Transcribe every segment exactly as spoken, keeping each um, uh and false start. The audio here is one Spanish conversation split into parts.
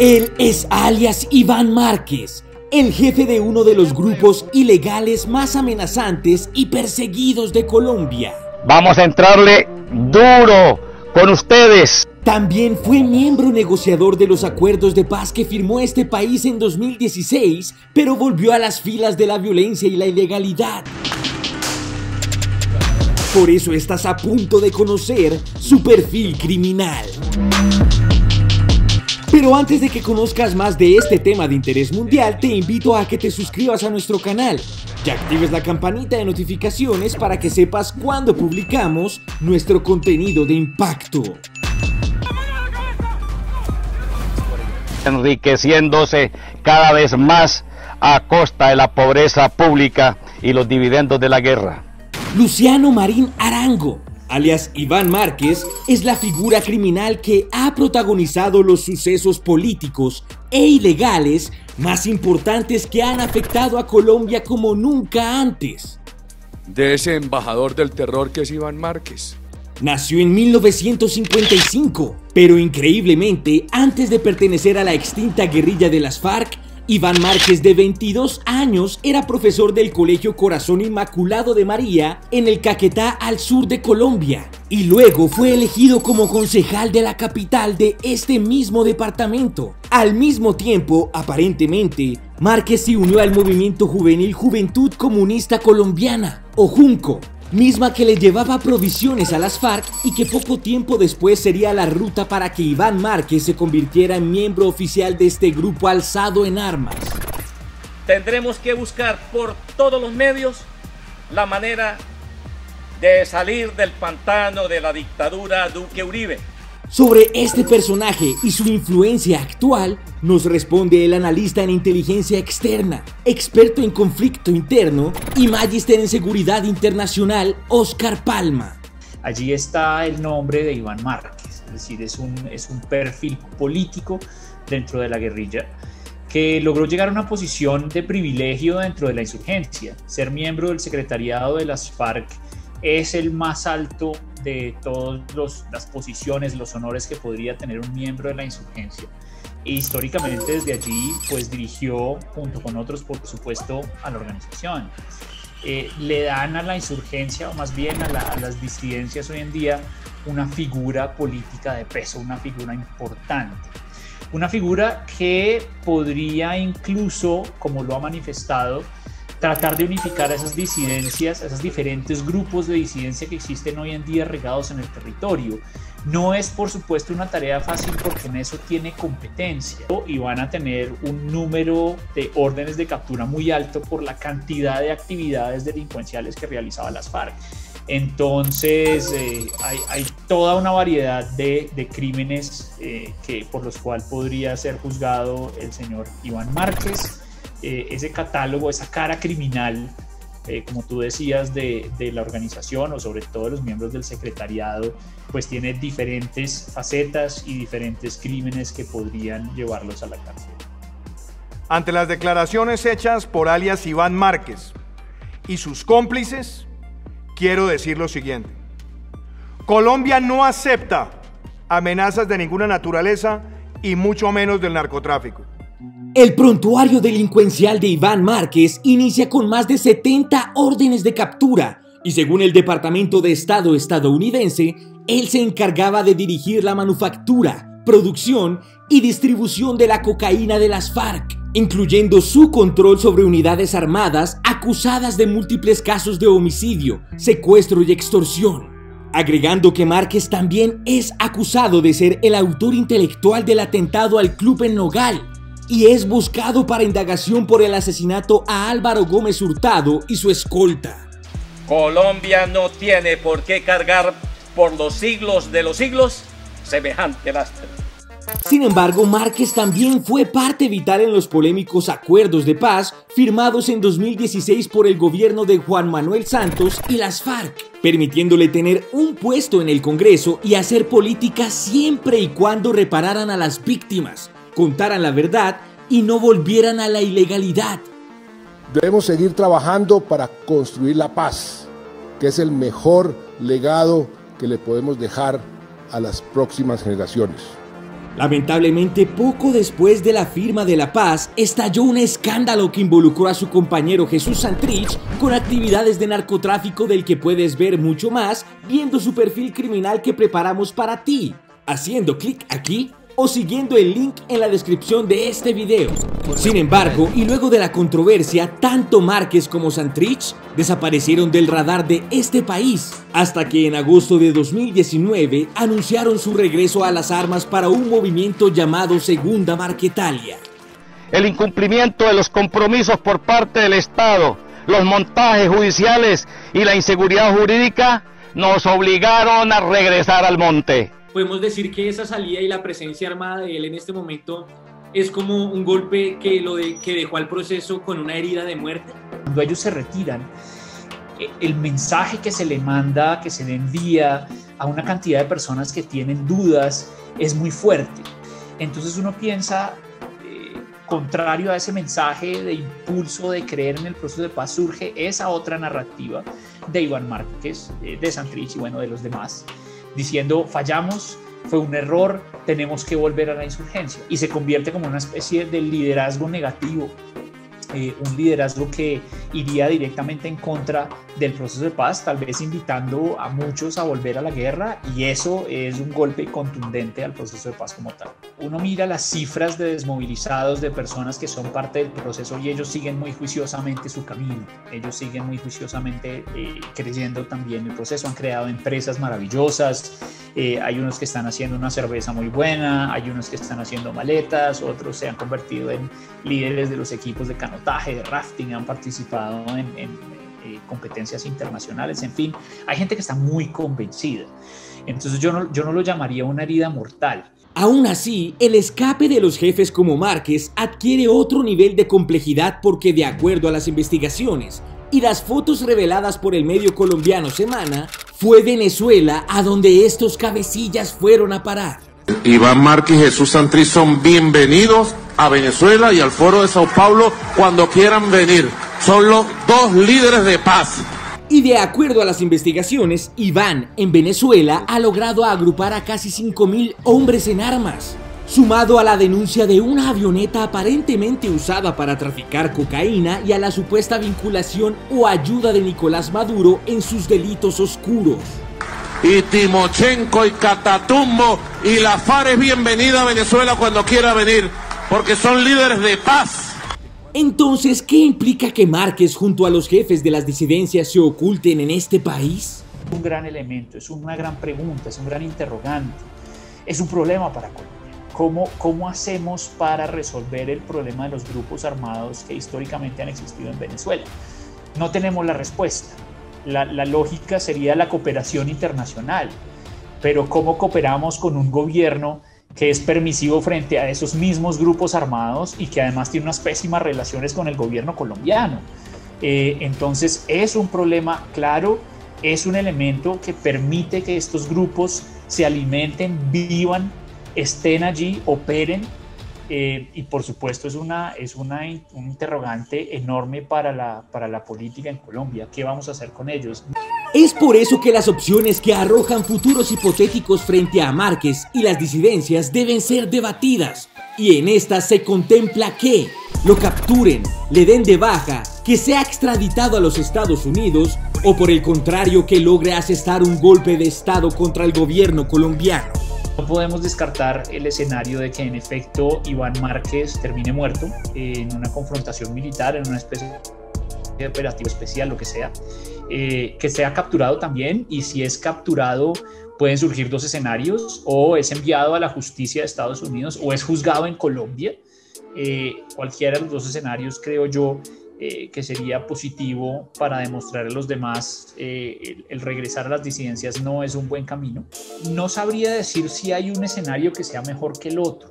Él es alias Iván Márquez, el jefe de uno de los grupos ilegales más amenazantes y perseguidos de Colombia. Vamos a entrarle duro con ustedes. También fue miembro negociador de los acuerdos de paz que firmó este país en dos mil dieciséis, pero volvió a las filas de la violencia y la ilegalidad. Por eso estás a punto de conocer su perfil criminal. Pero antes de que conozcas más de este tema de interés mundial, te invito a que te suscribas a nuestro canal y actives la campanita de notificaciones para que sepas cuando publicamos nuestro contenido de impacto. Enriqueciéndose cada vez más a costa de la pobreza pública y los dividendos de la guerra. Luciano Marín Arango, alias Iván Márquez, es la figura criminal que ha protagonizado los sucesos políticos e ilegales más importantes que han afectado a Colombia como nunca antes. De ese embajador del terror que es Iván Márquez. Nació en mil novecientos cincuenta y cinco, pero increíblemente, antes de pertenecer a la extinta guerrilla de las FARC, Iván Márquez, de veintidós años, era profesor del Colegio Corazón Inmaculado de María en el Caquetá, al sur de Colombia, y luego fue elegido como concejal de la capital de este mismo departamento. Al mismo tiempo, aparentemente, Márquez se unió al movimiento juvenil Juventud Comunista Colombiana, o Junco, misma que le llevaba provisiones a las FARC y que poco tiempo después sería la ruta para que Iván Márquez se convirtiera en miembro oficial de este grupo alzado en armas. Tendremos que buscar por todos los medios la manera de salir del pantano de la dictadura Duque Uribe. Sobre este personaje y su influencia actual, nos responde el analista en inteligencia externa, experto en conflicto interno y magíster en seguridad internacional, Oscar Palma. Allí está el nombre de Iván Márquez, es decir, es un, es un perfil político dentro de la guerrilla que logró llegar a una posición de privilegio dentro de la insurgencia. Ser miembro del secretariado de las FARC es el más alto de todas las posiciones, los honores que podría tener un miembro de la insurgencia. E históricamente desde allí pues dirigió, junto con otros por supuesto, a la organización. Eh, le dan a la insurgencia, o más bien a, la, a las disidencias hoy en día, una figura política de peso, una figura importante. Una figura que podría incluso, como lo ha manifestado, tratar de unificar a esas disidencias, a esos diferentes grupos de disidencia que existen hoy en día regados en el territorio. No es, por supuesto, una tarea fácil porque en eso tiene competencia y van a tener un número de órdenes de captura muy alto por la cantidad de actividades delincuenciales que realizaba las FARC. Entonces eh, hay, hay toda una variedad de, de crímenes eh, que, por los cuales podría ser juzgado el señor Iván Márquez. Eh, ese catálogo, esa cara criminal, eh, como tú decías, de, de la organización o sobre todo de los miembros del secretariado, pues tiene diferentes facetas y diferentes crímenes que podrían llevarlos a la cárcel. Ante las declaraciones hechas por alias Iván Márquez y sus cómplices, quiero decir lo siguiente. Colombia no acepta amenazas de ninguna naturaleza y mucho menos del narcotráfico. El prontuario delincuencial de Iván Márquez inicia con más de setenta órdenes de captura y según el Departamento de Estado estadounidense, él se encargaba de dirigir la manufactura, producción y distribución de la cocaína de las FARC, incluyendo su control sobre unidades armadas acusadas de múltiples casos de homicidio, secuestro y extorsión. Agregando que Márquez también es acusado de ser el autor intelectual del atentado al club en Nogal, y es buscado para indagación por el asesinato a Álvaro Gómez Hurtado y su escolta. Colombia no tiene por qué cargar por los siglos de los siglos semejante lastre. Sin embargo, Márquez también fue parte vital en los polémicos acuerdos de paz firmados en dos mil dieciséis por el gobierno de Juan Manuel Santos y las FARC, permitiéndole tener un puesto en el Congreso y hacer política siempre y cuando repararan a las víctimas, contaran la verdad y no volvieran a la ilegalidad. Debemos seguir trabajando para construir la paz, que es el mejor legado que le podemos dejar a las próximas generaciones. Lamentablemente, poco después de la firma de la paz, estalló un escándalo que involucró a su compañero Jesús Santrich con actividades de narcotráfico, del que puedes ver mucho más viendo su perfil criminal que preparamos para ti, haciendo clic aquí o siguiendo el link en la descripción de este video. Sin embargo, y luego de la controversia, tanto Márquez como Santrich desaparecieron del radar de este país, hasta que en agosto de dos mil diecinueve anunciaron su regreso a las armas para un movimiento llamado Segunda Marquetalia. El incumplimiento de los compromisos por parte del Estado, los montajes judiciales y la inseguridad jurídica nos obligaron a regresar al monte. Podemos decir que esa salida y la presencia armada de él en este momento es como un golpe que, lo de, que dejó al proceso con una herida de muerte. Cuando ellos se retiran, el mensaje que se le manda, que se le envía a una cantidad de personas que tienen dudas es muy fuerte. Entonces uno piensa, eh, contrario a ese mensaje de impulso de creer en el proceso de paz, surge esa otra narrativa de Iván Márquez, eh, de Santrich y bueno, de los demás, diciendo fallamos, fue un error, tenemos que volver a la insurgencia, y se convierte como una especie de liderazgo negativo, eh, un liderazgo que iría directamente en contra del proceso de paz, tal vez invitando a muchos a volver a la guerra, y eso es un golpe contundente al proceso de paz como tal. Uno mira las cifras de desmovilizados, de personas que son parte del proceso, y ellos siguen muy juiciosamente su camino, ellos siguen muy juiciosamente eh, creyendo también el proceso, han creado empresas maravillosas, eh, hay unos que están haciendo una cerveza muy buena, hay unos que están haciendo maletas, otros se han convertido en líderes de los equipos de canotaje, de rafting, han participado en, en eh, competencias internacionales, en fin, hay gente que está muy convencida. Entonces yo no, yo no lo llamaría una herida mortal. Aún así, el escape de los jefes como Márquez adquiere otro nivel de complejidad, porque de acuerdo a las investigaciones y las fotos reveladas por el medio colombiano Semana, fue Venezuela a donde estos cabecillas fueron a parar. Iván Márquez y Jesús Santrich son bienvenidos a Venezuela y al Foro de Sao Paulo cuando quieran venir. Son los dos líderes de paz. Y de acuerdo a las investigaciones, Iván en Venezuela ha logrado agrupar a casi cinco mil hombres en armas, sumado a la denuncia de una avioneta aparentemente usada para traficar cocaína y a la supuesta vinculación o ayuda de Nicolás Maduro en sus delitos oscuros. Y Timochenko y Catatumbo y la FARC es bienvenida a Venezuela cuando quiera venir, porque son líderes de paz. Entonces, ¿qué implica que Márquez junto a los jefes de las disidencias se oculten en este país? Un gran elemento, es una gran pregunta, es un gran interrogante, es un problema para Colombia. ¿Cómo, cómo hacemos para resolver el problema de los grupos armados que históricamente han existido en Venezuela? No tenemos la respuesta. La, la lógica sería la cooperación internacional, pero ¿cómo cooperamos con un gobierno que es permisivo frente a esos mismos grupos armados y que además tiene unas pésimas relaciones con el gobierno colombiano? Eh, entonces es un problema claro, es un elemento que permite que estos grupos se alimenten, vivan, estén allí, operen, eh, y por supuesto es, una, es una, un interrogante enorme para la, para la política en Colombia. ¿Qué vamos a hacer con ellos? Es por eso que las opciones que arrojan futuros hipotéticos frente a Márquez y las disidencias deben ser debatidas, y en estas se contempla que lo capturen, le den de baja, que sea extraditado a los Estados Unidos, o por el contrario que logre asestar un golpe de estado contra el gobierno colombiano. No podemos descartar el escenario de que en efecto Iván Márquez termine muerto en una confrontación militar, en una especie de operativo especial, lo que sea, eh, que sea capturado también, y si es capturado pueden surgir dos escenarios: o es enviado a la justicia de Estados Unidos o es juzgado en Colombia. Eh, cualquiera de los dos escenarios creo yo eh, que sería positivo para demostrar a los demás eh, el, el regresar a las disidencias no es un buen camino. No sabría decir si hay un escenario que sea mejor que el otro.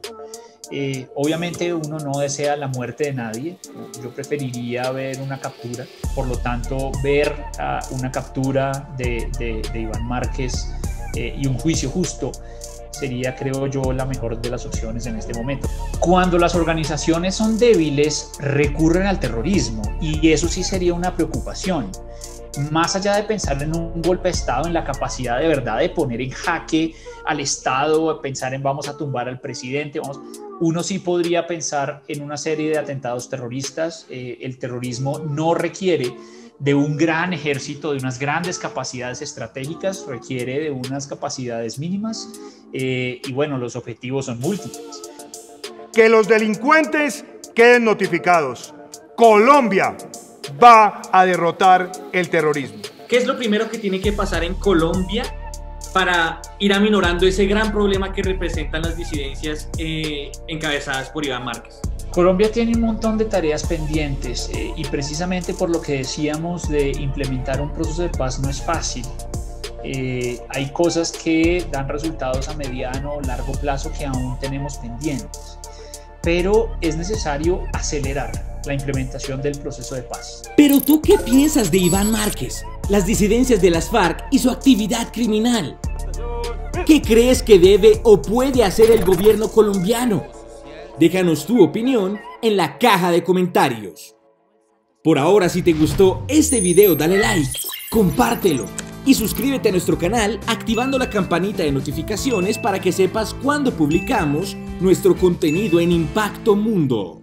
Eh, obviamente uno no desea la muerte de nadie, yo preferiría ver una captura, por lo tanto ver uh, una captura de, de, de Iván Márquez eh, y un juicio justo sería, creo yo, la mejor de las opciones en este momento. Cuando las organizaciones son débiles, recurren al terrorismo, y eso sí sería una preocupación. más allá de pensar en un golpe de Estado, en la capacidad de verdad de poner en jaque al Estado, pensar en vamos a tumbar al presidente, vamos, uno sí podría pensar en una serie de atentados terroristas. Eh, el terrorismo no requiere de un gran ejército, de unas grandes capacidades estratégicas, requiere de unas capacidades mínimas eh, y bueno, los objetivos son múltiples. Que los delincuentes queden notificados. Colombia va a derrotar el terrorismo. ¿Qué es lo primero que tiene que pasar en Colombia para ir aminorando ese gran problema que representan las disidencias eh, encabezadas por Iván Márquez? Colombia tiene un montón de tareas pendientes eh, y precisamente por lo que decíamos de implementar un proceso de paz no es fácil. Eh, hay cosas que dan resultados a mediano o largo plazo que aún tenemos pendientes, pero es necesario acelerar la implementación del proceso de paz. Pero ¿tú qué piensas de Iván Márquez, las disidencias de las FARC y su actividad criminal? ¿Qué crees que debe o puede hacer el gobierno colombiano? Déjanos tu opinión en la caja de comentarios. Por ahora, si te gustó este video, dale like, compártelo y suscríbete a nuestro canal activando la campanita de notificaciones para que sepas cuando publicamos nuestro contenido en Impacto Mundo.